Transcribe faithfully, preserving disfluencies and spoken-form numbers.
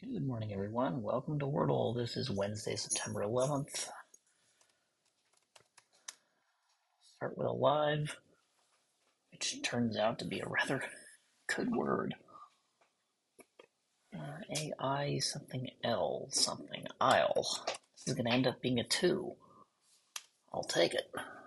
Good morning, everyone. Welcome to Wordle. This is Wednesday, September eleventh. Start with a live, which turns out to be a rather good word. Uh, A I something L something. Isle. This is going to end up being a two. I'll take it.